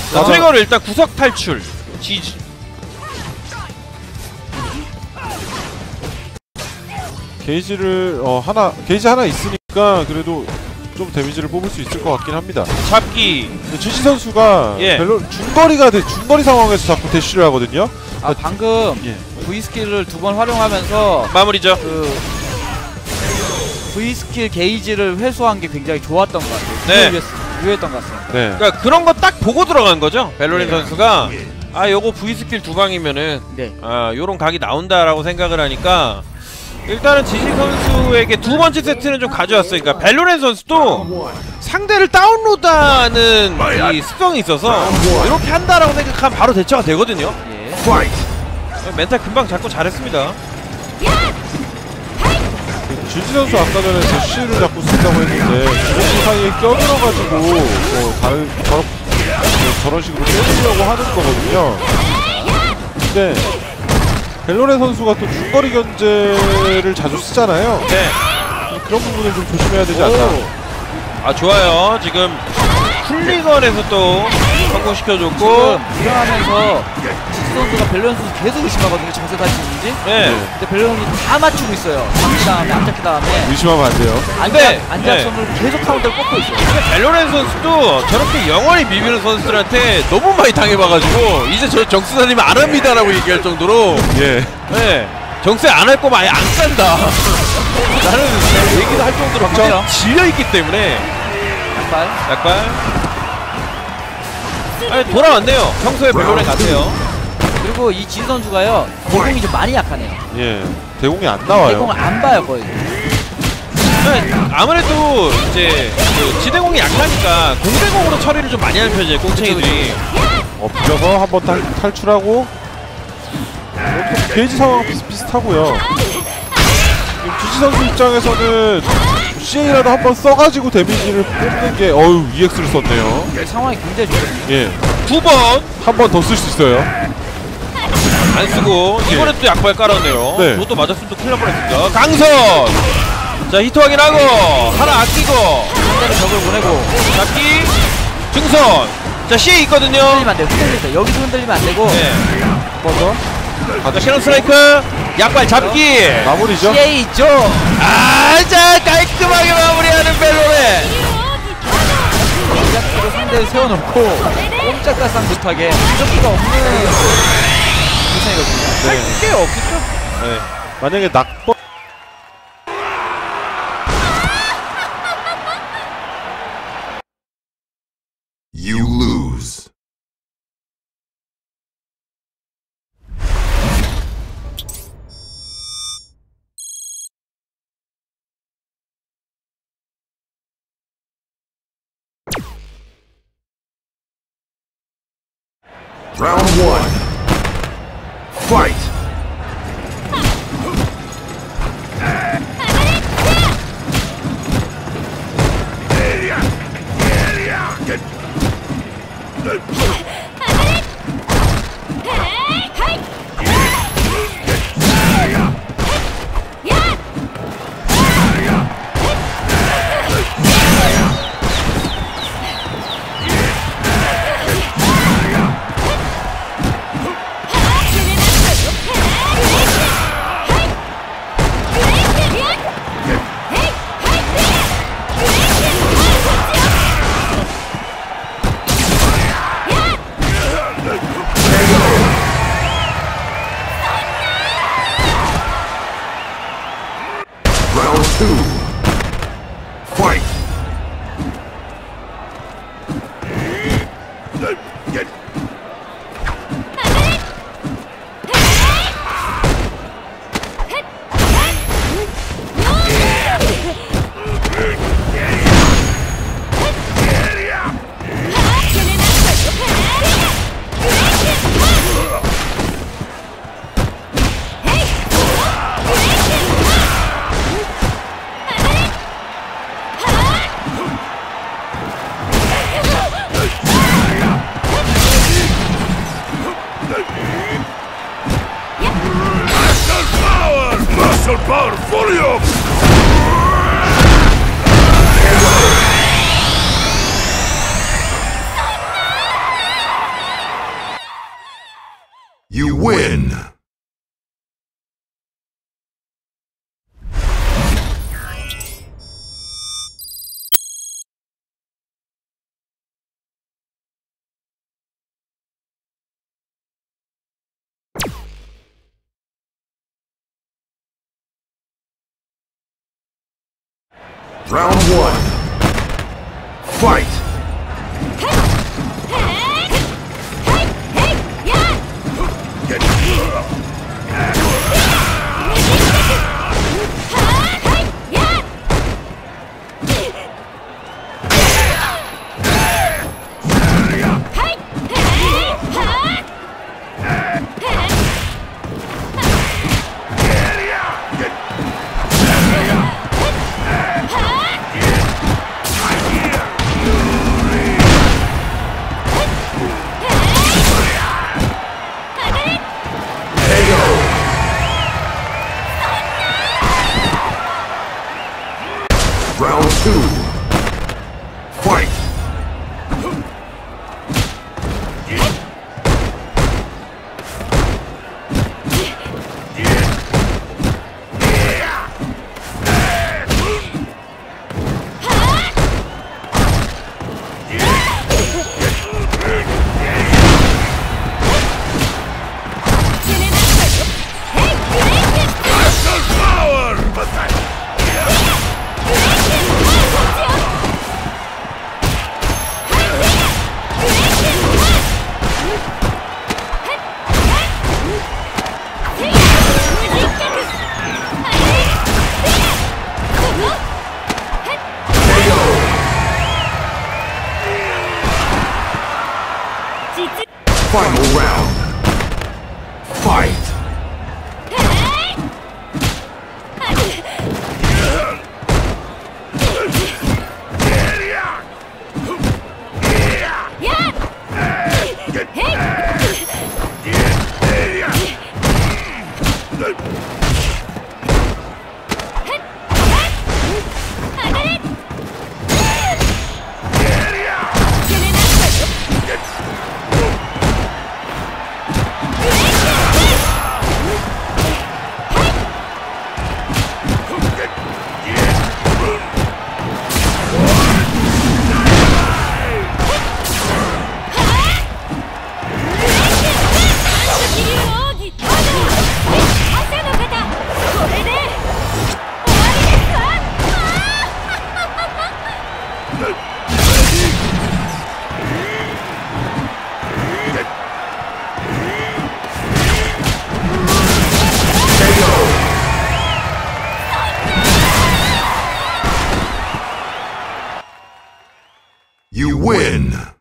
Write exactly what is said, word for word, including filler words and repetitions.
자, 트리거를 일단 구석 탈출. 지지. 게이지를 어 하나 게이지 하나 있으니까 그래도 좀 데미지를 뽑을 수 있을 것 같긴 합니다. 잡기. 지지 선수가 예. 별로 중거리가 돼, 중거리 상황에서 자꾸 대쉬를 하거든요. 아 방금 예. V 스킬을 두 번 활용하면서 마무리죠. 그 V 스킬 게이지를 회수한 게 굉장히 좋았던 것 같아요. 네. 유효했, 유효했던 것 같습니다. 네. 그러니까 그런 거 딱 보고 들어간 거죠. 벨로린 네. 선수가 아 요거 V 스킬 두 방이면은 네. 아 요런 각이 나온다라고 생각을 하니까 일단은 지지 선수에게 두 번째 세트는 좀 가져왔어요. 그러니까 벨로렌 선수도 상대를 다운로드하는 이 습성이 있어서 이렇게 한다라고 생각하면 바로 대처가 되거든요. 예. 멘탈 금방 잡고 잘했습니다. 지지 선수 아까 전에 대쉬를 자꾸 쓴다고 했는데 주먹 사이에 껴들어가지고 뭐 다른 저런 저런 식으로 때리려고 하는 거거든요. 근데 벨로렌 선수가 또 중거리 견제를 자주 쓰잖아요. 네. 그런 부분을 좀 조심해야 되지 않나. 아 좋아요. 지금 쿨리건에서 또 성공시켜줬고 들어가면서 지지 선수가 벨로렌 선수 계속 의심하거든요. 정세 탈출인지. 네. 근데 벨로렌 선수 다 맞추고 있어요. 잡기 다음에 안잡기 다음에 의심하면 안 돼요. 네. 안잡선을 네. 계속 카운터를 꽂고 있어요. 벨로렌 선수도 저렇게 영원히 비비는 선수들한테 너무 많이 당해봐가지고 이제 저 정수사님 안 합니다라고 얘기할 정도로 예. 네. 정세 안 할 거면 아예 안 싼다. 나는 얘기도 할 정도로 그렇죠. 질려있기 때문에 약발. 약간 아니 돌아왔네요. 평소에 벨로렌 같아요. 그리고 이 지지 선수가요 대공이 좀 많이 약하네요. 예. 대공이 안 나와요. 대공을 안 봐요 거의. 네, 아무래도 이제 그 지대공이 약하니까 공대공으로 처리를 좀 많이 하는 편이에요. 꽁챙이들이. 엎겨서 한번 탈, 탈출하고 게이지 상황 비슷비슷하고요. 지지 선수 입장에서는 씨에이라도 한번 써가지고 데미지를 뽑는 게 어우 이엑스를 썼네요. 상황이 굉장히 좋거든요. 예. 두 번! 한 번 더 쓸 수 있어요. 안 쓰고 예. 이번에 또 약발 깔았네요. 네. 그것도 맞았으면 또 큰일 날 뻔했습니다. 강선! 자 히트 확인하고 하나 아끼고 상대는 적을 보내고 잡기 중선! 자 씨에이 있거든요. 흔들리면 안 돼요. 흔들리면 여기서 흔들리면 안 되고 네. 한 번 더. 자 캐논 스트라이크 약발 잡기 마무리죠. 씨에이 있죠. 아자 깔끔하게 마무리하는 벨로렌. 시작으로 상대를 세워놓고 꼼짝달싹 못하게 무적기가 없는 부상이거든요. 네. 꽤 없겠죠? 네. 만약에 낙법 You lose. Round one. Fight! Round two. Fight! Muscle power, folio! You win. Round one. Fight! Round two. Fight! Final round. Fight! You win!